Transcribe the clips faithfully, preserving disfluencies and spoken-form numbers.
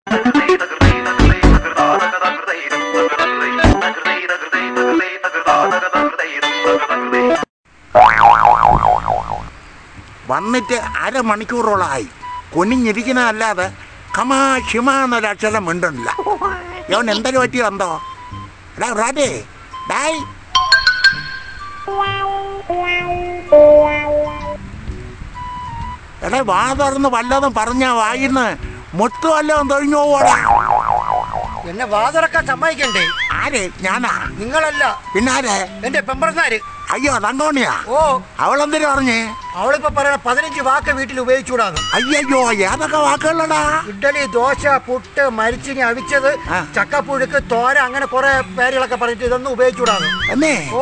വന്നിട്ട് അരമണിക്കൂറോളമായി കുനിഞ്ഞിരിക്കുന്നതല്ലാതെ കമാ ഷിമ എന്നൊരക്ഷരം മിണ്ടുന്നില്ല. അവൻ എന്തൊരു പറ്റി വന്നോ? എടാ റാഡേ ഡായ് എടാ വാ തുറന്ന് വല്ലതും പറഞ്ഞാ വായിന്ന് മുത്തു വല്ലതും തൊഴിഞ്ഞു പോവാടാ. എന്നെ വാ തുറക്കാൻ സമ്മതിക്കണ്ടേ? ആര്? ഞാനാ? നിങ്ങളല്ല. പിന്നാരെ? എന്റെ പെമ്പറന്നാര്. അയ്യോ തങ്കോണിയാ? ഓ, അവളെന്തിനു പറഞ്ഞേ? അവളിപ്പോ പറയണ പതിനഞ്ച് വാക്ക് വീട്ടിൽ ഉപയോഗിച്ചൂടാന്ന്. അയ്യോ ഏതൊക്കെ വാക്കുകളടാ? ഇഡ്ഡലി, ദോശ, പുട്ട്, മരിച്ചിനി അവിച്ചത്, ചക്കപ്പുഴുക്ക്, തോര, അങ്ങനെ കുറെ പേരുകളൊക്കെ പറഞ്ഞിട്ട് ഇതൊന്നും ഉപയോഗിച്ചൂടാന്ന്. എന്നേ? ഓ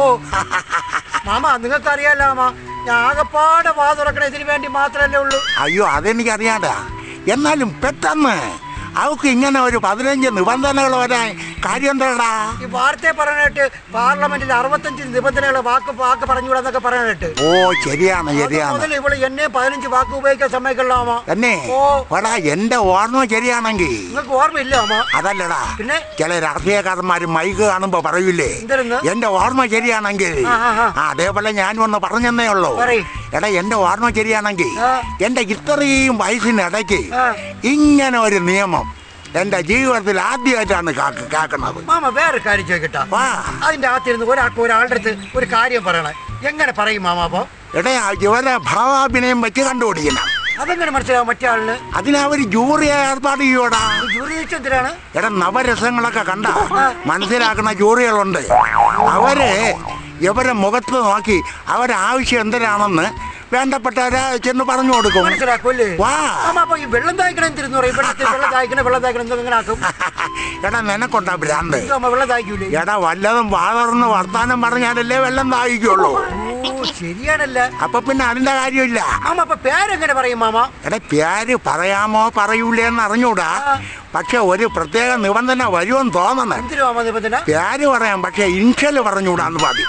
മാമ, നിങ്ങൾക്ക് അറിയാലോ മാമ, ഞാൻ ആകപ്പാടെ വാ തുറക്കണ ഇതിനു വേണ്ടി മാത്രല്ലേ ഉള്ളൂ. അയ്യോ അതെനിക്കറിയാടാ. എന്നാലും പെട്ടെന്ന് അവക്ക് ഇങ്ങനെ ഒരു പതിനഞ്ച് നിബന്ധനകൾ വരാൻ കാര്യം എന്താടാ? ഈ വാർത്തയെ പറയാനായിട്ട് പാർലമെന്റിൽ അറുപത്തഞ്ച് നിബന്ധനകൾ വാക്ക് വാക്ക് പറഞ്ഞുകൂടാന്നൊക്കെ പറയാനായിട്ട്. ഓ ശരിയാണ് ശരിയാണ്. ഇവള് എന്നെ പതിനഞ്ച് വാക്ക് ഉപയോഗിക്കാൻ സമ്മതിക്കലാമോ? എന്നെ ഓടാ എന്റെ ഓർമ്മ ശരിയാണെങ്കിൽ. നിങ്ങൾക്ക് ഓർമ്മയില്ല അമ്മ? അതല്ലടാ, പിന്നെ ചില രാഷ്ട്രീയക്കാരന്മാര് മൈക്ക് കാണുമ്പോ പറയൂലേ എന്റെ ഓർമ്മ ശരിയാണെങ്കിൽ. അതേപോലെ ഞാൻ ഒന്ന് പറഞ്ഞെന്നേ ഉള്ളൂ. എടാ എന്റെ ഓർമ്മ ശരിയാണെങ്കിൽ എന്റെ ഇത്രയും വയസ്സിനിടയ്ക്ക് ഇങ്ങനെ ഒരു നിയമം എന്റെ ജീവിതത്തിൽ ആദ്യമായിട്ടാണ് കേൾക്കുന്നത്. മാമ വേറെ കാര്യം ചോദിക്കട്ടാ? അതിന്റെ അകത്തിരുന്ന് ഒരാൾക്ക് ഒരാളുടെ അടുത്ത് ഒരു കാര്യം പറയണേ, എങ്ങനെ പറയും മാമ? അപ്പൊ എടാ ഇവരെ ഭാവാഭിനയം വെച്ച് കണ്ടുപിടിക്കണം. അതെങ്ങനെ മനസ്സിലാവും മറ്റേ ആളിന്? അതിനവര് ജൂറിയെ ഏർപ്പാട് ചെയ്യൂടാ. ജൂറി എന്തിനാണ്? എടാ നവരസങ്ങളൊക്കെ കണ്ട മനസ്സിലാക്കുന്ന ജൂറികളുണ്ട്. അവര് ഇവരെ മുഖത്ത് നോക്കി അവരാവശ്യം എന്തിനാണെന്ന് വേണ്ടപ്പെട്ടവരെ ചെന്ന് പറഞ്ഞു കൊടുക്കും. മനസ്സിലാക്കൂല്ലേ? വെള്ളം തായ്ക്കണം എന്തിരുന്നു പറയും? വെള്ളം തായ്ക്കണ വെള്ളം തായ്ക്കണം എങ്ങനെ ആക്കും? എടാ നിനക്കൊണ്ടാ ഭ്രാന്ത്. വെള്ളം തായ്ക്കൂലേ? എടാ വല്ലതും വാതർന്ന് വർത്താനം പറഞ്ഞാലല്ലേ വെള്ളം തായ്ക്കുള്ളൂ. ശരിയാണല്ല. അപ്പൊ പിന്നെ അതിന്റെ കാര്യമില്ല. അപ്പൊ പേരെങ്ങനെ പറയും മാമ? എടാ പേര് പറയാമോ പറയൂലേന്ന് അറിഞ്ഞൂടാ. പക്ഷെ ഒരു പ്രത്യേക നിബന്ധന വരുമെന്ന് തോന്നണേ. പേര് പറയാം, പക്ഷെ ഇൻഷല് പറഞ്ഞൂടാന്ന് പാടി.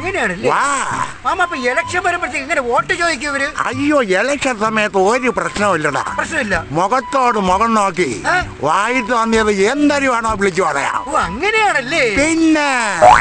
ഇലക്ഷൻ വരുമ്പോഴത്തേക്ക് ഇങ്ങനെ വോട്ട് ചോദിക്കും. അയ്യോ ഇലക്ഷൻ സമയത്ത് ഒരു പ്രശ്നമില്ലടാ. പ്രശ്നമില്ല. മുഖത്തോട് മുഖം നോക്കി വായി തോന്നിയത് എന്തൊരു വേണോ വിളിച്ചു പറയാം. അങ്ങനെയാണല്ലേ? പിന്നെ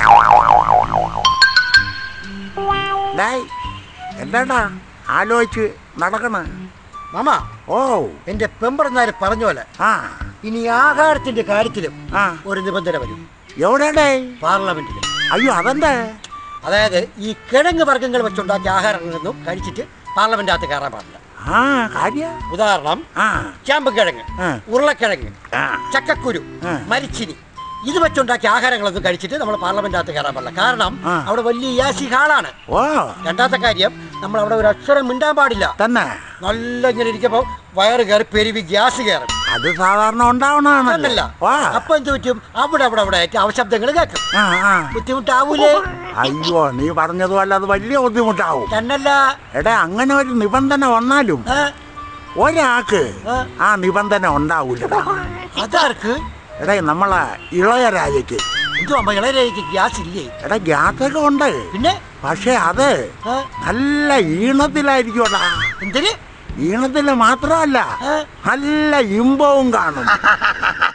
എന്താടാ ആലോചിച്ച് നടക്കണ മാമ? ഓ എന്റെ പെമ്പറന്നാര് പറഞ്ഞ പോലെ ആ ഇനി ആഹാരത്തിന്റെ കാര്യത്തിലും ഒരു നിബന്ധന വരും. എവിടെയാടേ? പാർലമെന്റിൽ. അയ്യോ അതെന്താ? അതായത് ഈ കിഴങ്ങ് വർഗ്ഗങ്ങൾ വെച്ചുണ്ടാക്കിയ ആഹാരങ്ങളൊന്നും കഴിച്ചിട്ട് പാർലമെന്റ് അകത്ത് കയറാൻ പാടില്ല. ഉദാഹരണം ചാമ്പ് കിഴങ്ങ്, ഉരുളക്കിഴങ്ങ്, ചക്കക്കുരു, മരിച്ചിനി, ഇത് വെച്ചുണ്ടാക്കിയ ആഹാരങ്ങളൊന്നും കഴിച്ചിട്ട് നമ്മൾ പാർലമെന്റ് അകത്ത് കയറാൻ പാടില്ല. കാരണം അവിടെ വലിയ യാസി ഹാളാണ്. രണ്ടാമത്തെ കാര്യം, നമ്മൾ അവിടെ ഒരു അക്ഷരം മിണ്ടാൻ പാടില്ല. തന്നെ നല്ല ഇങ്ങനെ ഇരിക്കുമ്പോ വയറ് കയറി പെരുവി ഗ്യാസ് കയറും. അത് സാധാരണ ഉണ്ടാവണല്ല. അപ്പൊ എന്ത് പറ്റും? അവിടെ അവിടെ അവിടെ അവശബ്ദങ്ങൾ കേൾക്കും. ബുദ്ധിമുട്ടാവൂലേ? അയ്യോ നീ പറഞ്ഞതും അല്ല, അത് വലിയ ബുദ്ധിമുട്ടാവും. തന്നല്ല. എടാ അങ്ങനെ ഒരു നിബന്ധന വന്നാലും ഒരാൾക്ക് ആ നിബന്ധന ഉണ്ടാവൂല. അതാർക്ക്? എടാ നമ്മളെ ഇളയരാജയ്ക്ക്. ഇളയരാജയ്ക്ക് ഗ്യാസ് ഇല്ലേ? എടാ ഗ്യാസൊക്കെ ഉണ്ട്, പിന്നെ പക്ഷെ അത് നല്ല ഈണത്തിലായിരിക്കുംടാ. എന്തിന്? ഈണത്തില് മാത്രമല്ല നല്ല ഇമ്പവും കാണും.